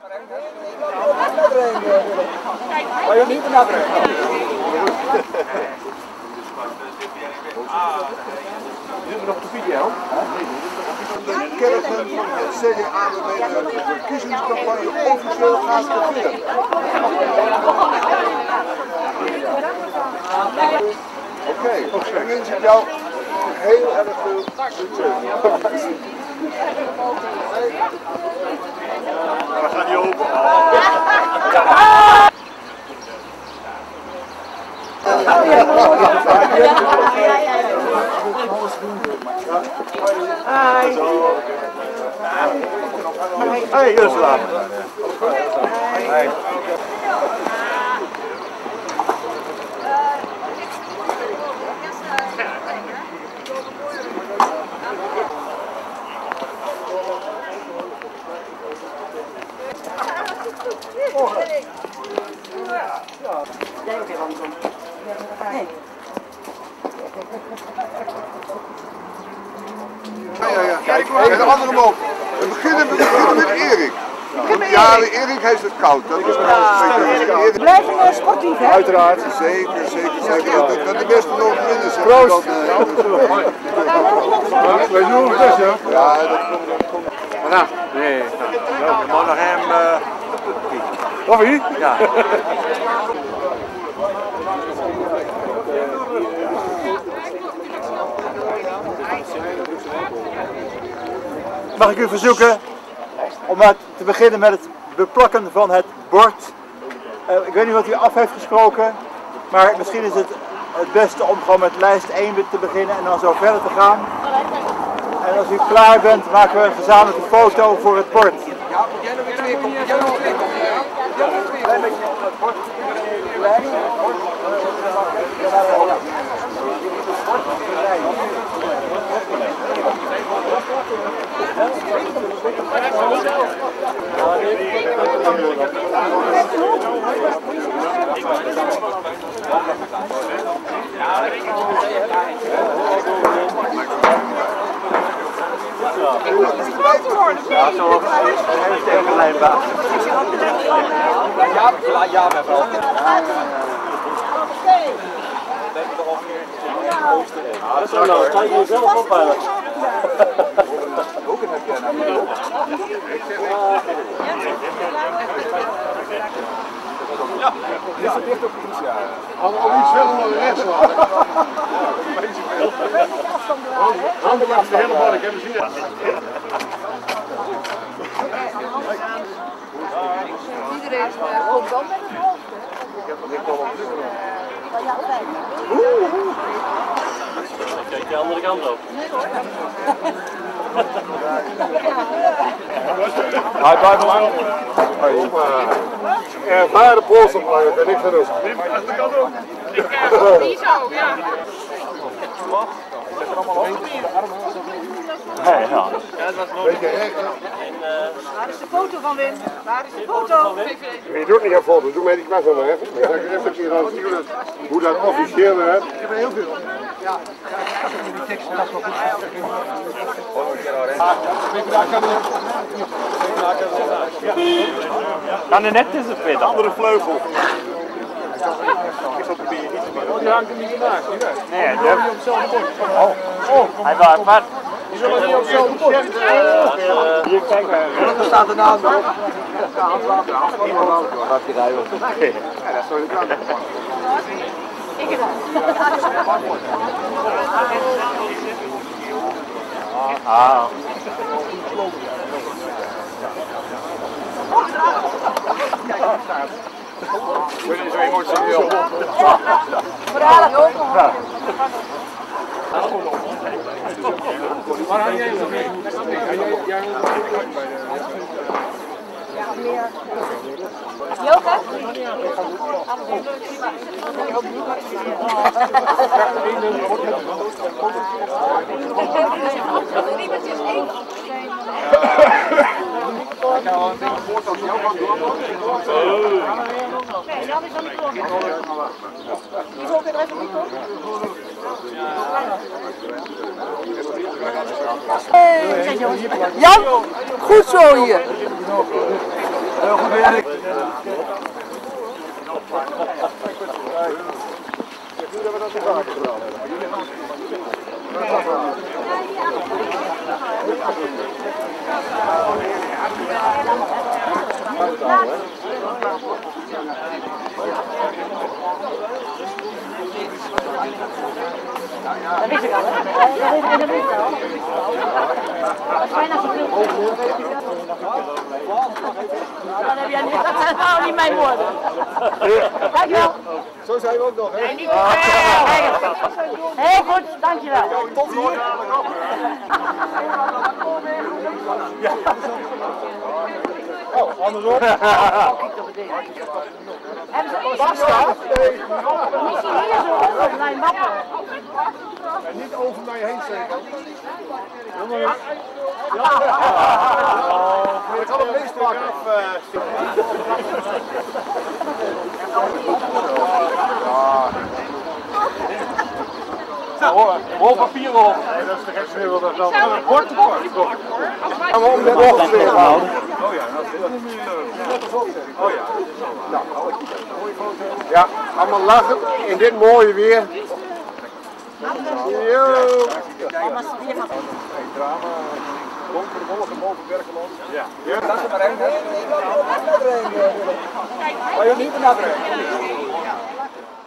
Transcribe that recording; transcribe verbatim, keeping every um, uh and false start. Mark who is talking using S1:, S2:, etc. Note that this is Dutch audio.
S1: Ga je niet naar brengen? Dit is nog de video.
S2: Kerken het C D A met de verkiezingscampagne officieel gaat beginnen. Oké, okay. Dan wens ik jou heel erg veel succes.
S1: We gaan niet open. Hey, Ursula. Hey.
S3: Jij ook weer langzaam. Nee.
S2: Ja, ja, ja. Kijk, en de andere mogen. We beginnen, we beginnen met Erik. Ja, Erik heeft het koud. Dat is
S3: We blijven uh, sportief, hè?
S1: Uiteraard.
S2: Zeker, zeker, zeker. Dat, dat de beste nog winnen.
S1: Proost.
S2: Wij doen het best, hè? Ja, dat komt.
S1: Vanaf? Nee. Maar nog hem. Of wie? Ja. Mag ik u verzoeken om maar te beginnen met het beplakken van het bord. Uh, ik weet niet wat u af heeft gesproken, maar misschien is het het beste om gewoon met lijst één te beginnen en dan zo verder te gaan. En als u klaar bent, maken we een gezamenlijke foto voor het bord.
S4: Ja, moet jij nog weer twee komen? Jij nog weer twee komen? Jij nog weer twee komen?
S1: Ja, zo heeft hij een lijnbaan.
S4: Ja, ja, we hebben al.
S1: Dat is wel leuk. Ga je jezelf opbellen.
S2: Ook een herkennen.
S4: Ja,
S2: dit is dicht op iets, ja.
S1: Al iets verder naar rechts. Handen langs de hele bal, ik heb hem zien.
S3: Iedereen komt dan met het hoofd.
S2: Ik heb nog wel op
S3: Ja, fijn.
S1: Kijk de andere kant op.
S2: Hij blijft lang. Ervaren polsopleider, ben ik gerust.
S3: Die zo, ja.
S2: Zet er allemaal op.
S1: Nee, ja.
S2: Beetje recht.
S3: Waar is de foto van Wim? Waar is de foto?
S2: Je doet niet aan foto's, doe mij die kwast maar even. Ik zeg even een keer aan hoe dat officieel is. Ik heb er heel veel. Ja, die tekst, dat is wel goed.
S1: Kan er net tussen fit.
S2: Andere vleugel.
S1: Oh, die hangt er niet vandaag. Nee, hij heeft op hetzelfde bord. Oh, oh, hij was apart. Die zullen niet op hetzelfde bord. Hier, kijk maar.
S4: Er staat de naam op.
S1: Gaat hij rijden? Nee.
S2: Ja, dat is zo de kant.
S3: Ik heb
S1: Ah.
S2: Dit is zo emotioneel.
S3: Verhalen ook nog.
S1: Waar hang jij nog mee?
S3: Joke? Nee, dat is dan niet goed. Die volgt er even niet op. Jan, goed zo hier.
S1: Heel goed werk.
S3: Dat wist ik al, hè? Dat wist ik al. Dat is bijna zoveel. Dat heb jij niet. Dat zijn nou niet mijn woorden. Dankjewel.
S2: Zo zijn we ook nog, hè?
S3: Heel goed, dankjewel.
S2: Tot hier.
S1: Oh, andersom.
S3: Hebben ze
S2: Basta? Nee.
S3: misschien hier zo over mijn mappen?
S2: En niet over naar je heen steken. Ik had hem meespakken.
S1: Rol papier op.
S2: Dat is de rechtswereld dat dan.
S1: Kort te kort.
S2: Gaan we om de bocht weer houden.
S1: Oh ja, dat is heel Oh ja.
S2: Ja, allemaal lachen in dit mooie weer. Yo. Donkere wolken boven Berkeland.
S1: Ja.
S2: Ja.
S4: Dat is er maar één. Nee, nee, ik wil er niet benaderen. Ga je niet benaderen?